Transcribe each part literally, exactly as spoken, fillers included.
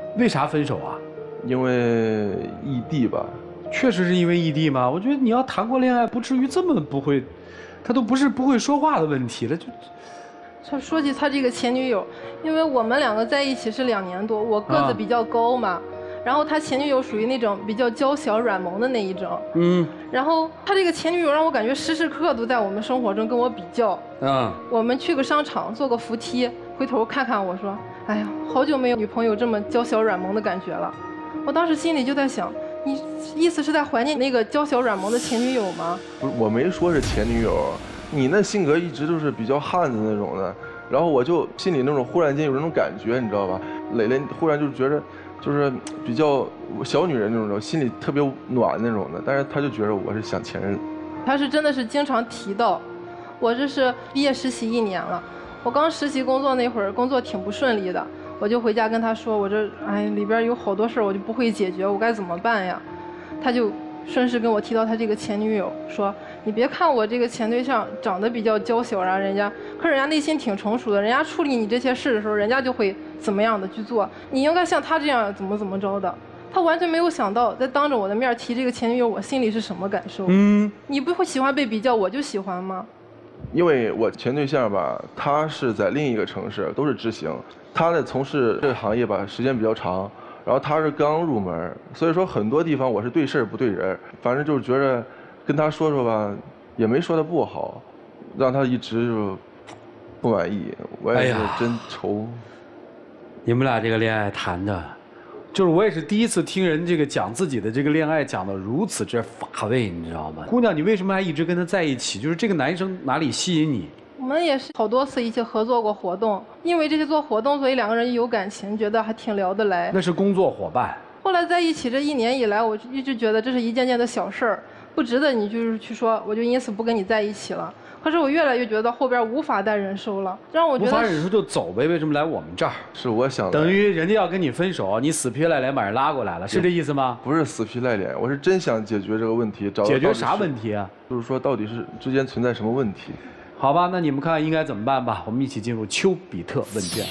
为啥分手啊？ 因为异地吧。 确实是因为异地吗？我觉得你要谈过恋爱，不至于这么不会，他都不是不会说话的问题了。就， 他说起他这个前女友，因为我们两个在一起是两年多，我个子比较高嘛。啊，然后他前女友属于那种比较娇小软萌的那一种，嗯，然后他这个前女友让我感觉时时刻刻都在我们生活中跟我比较，啊，我们去个商场坐个扶梯，回头看看我说，哎呀，好久没有女朋友这么娇小软萌的感觉了。我当时心里就在想，你意思是在怀念那个娇小软萌的前女友吗？ 不是，我没说是前女友，你那性格一直都是比较汉子那种的，然后我就心里那种忽然间有那种感觉，你知道吧？蕾蕾忽然就觉得。就是比较小女人那种，心里特别暖那种的，但是他就觉得我是想前任。 他是真的是经常提到，我这是毕业实习一年了，我刚实习工作那会儿工作挺不顺利的，我就回家跟他说，我这哎里边有好多事儿我就不会解决，我该怎么办呀？他就顺势跟我提到他这个前女友，说你别看我这个前对象长得比较娇小啊，人家可是人家内心挺成熟的，人家处理你这些事的时候，人家就会怎么样的去做，你应该像他这样怎么怎么着的。他完全没有想到，在当着我的面提这个前女友，我心里是什么感受？嗯，你不会喜欢被比较，我就喜欢吗？ 因为我前对象吧，他是在另一个城市，都是执行，他在从事这个行业吧，时间比较长。然后他是刚入门，所以说很多地方我是对事儿不对人，反正就是觉得跟他说说吧，也没说的不好，让他一直就不满意，我也是真愁。哎， 你们俩这个恋爱谈的，就是我也是第一次听人这个讲自己的这个恋爱讲的如此之乏味，你知道吗？姑娘，你为什么还一直跟他在一起？就是这个男生哪里吸引你？ 我们也是好多次一起合作过活动，因为这些做活动，所以两个人有感情，觉得还挺聊得来。 那是工作伙伴。 后来在一起这一年以来，我一直觉得这是一件件的小事儿，不值得你就是去说，我就因此不跟你在一起了。可是我越来越觉得后边无法再忍受了，让我觉得无法忍受就走呗，为什么来我们这儿？ 是我想等于人家要跟你分手，你死皮赖脸把人拉过来了，是这意思吗？ 不是死皮赖脸，我是真想解决这个问题。找解决啥问题啊？ 就是说到底是之间存在什么问题？ 好吧，那你们看应该怎么办吧？我们一起进入丘比特问卷。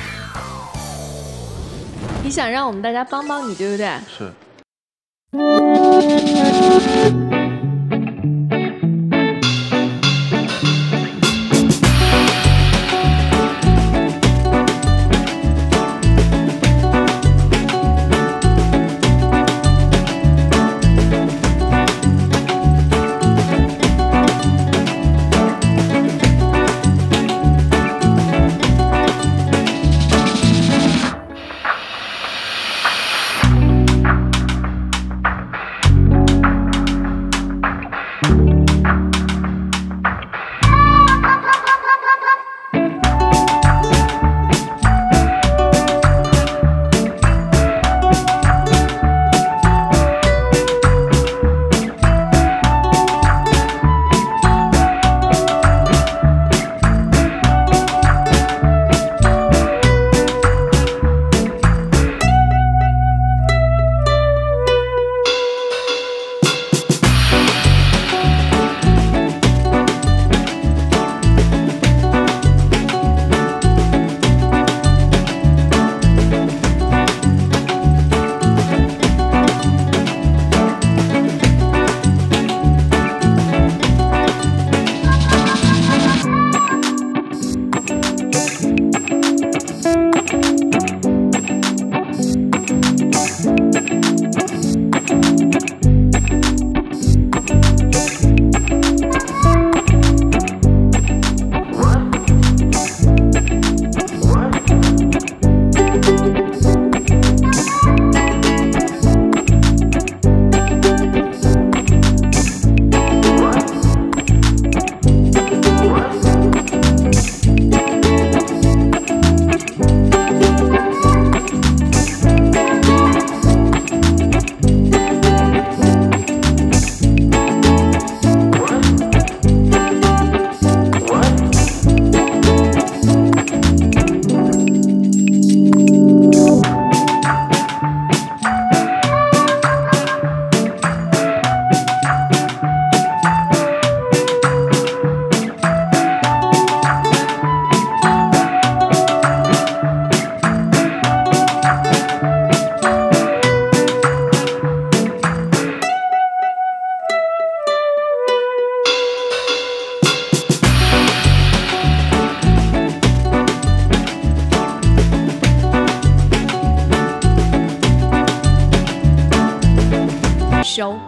你想让我们大家帮帮你，对不对？ 是。 烧。